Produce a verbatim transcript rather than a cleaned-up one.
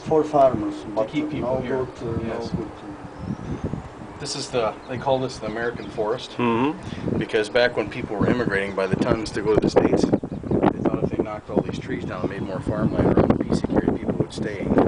for farmers, but keep people no here. good, uh, Yes. no good. This is the, they call this the American forest, Mm-hmm. because back when people were immigrating by the tons to go to the States, they thought if they knocked all these trees down and made more farmland around the Pisek area, people would stay.